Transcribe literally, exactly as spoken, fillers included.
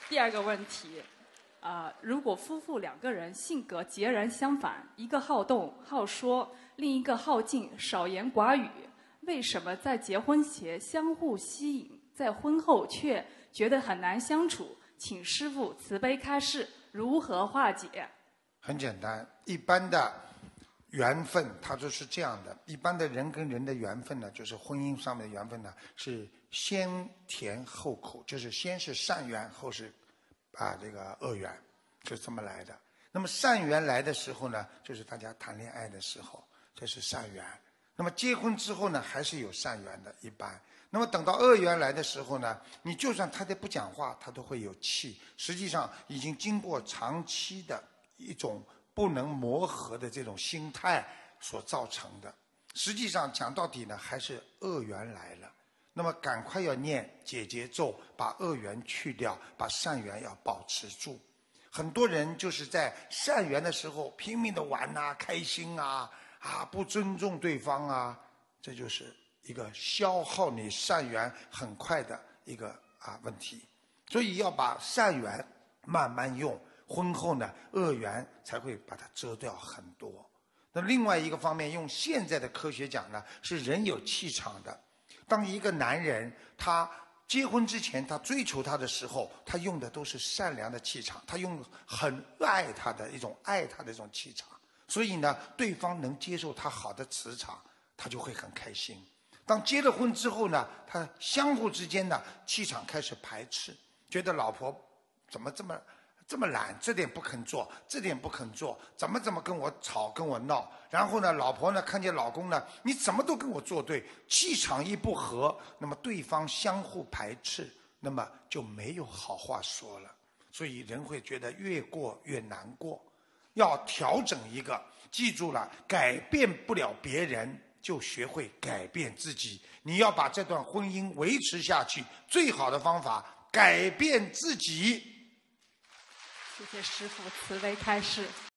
第二个问题，啊、呃，如果夫妇两个人性格截然相反，一个好动好说，另一个好静少言寡语，为什么在结婚前相互吸引，在婚后却觉得很难相处？请师父慈悲开示，如何化解？ 很简单，一般的缘分它就是这样的，一般的人跟人的缘分呢，就是婚姻上面的缘分呢，是先甜后苦，就是先是善缘，后是啊这个恶缘，是这么来的。那么善缘来的时候呢，就是大家谈恋爱的时候，这是善缘。那么结婚之后呢，还是有善缘的，一般。那么等到恶缘来的时候呢，你就算他在不讲话，他都会有气。实际上已经经过长期的一种不能磨合的这种心态所造成的。实际上讲到底呢，还是恶缘来了。那么赶快要念解结咒，把恶缘去掉，把善缘要保持住。很多人就是在善缘的时候拼命的玩啊，开心啊，啊不尊重对方啊，这就是一个消耗你善缘很快的一个啊问题。所以要把善缘慢慢用，婚后呢恶缘才会把它遮掉很多。那另外一个方面，用现在的科学讲呢，是人有气场的。当一个男人他结婚之前他追求她的时候，他用的都是善良的气场，他用很爱她的一种爱她的一种气场，所以呢对方能接受他好的磁场，他就会很开心。当结了婚之后呢，他相互之间呢气场开始排斥，觉得老婆怎么这么这么懒，这点不肯做，这点不肯做，怎么怎么跟我吵跟我闹。然后呢老婆呢看见老公呢，你怎么都跟我作对，气场一不合，那么对方相互排斥，那么就没有好话说了。所以人会觉得越过越难过。要调整一个，记住了，改变不了别人，就学会改变自己。你要把这段婚姻维持下去，最好的方法改变自己。 谢谢师父慈悲开示。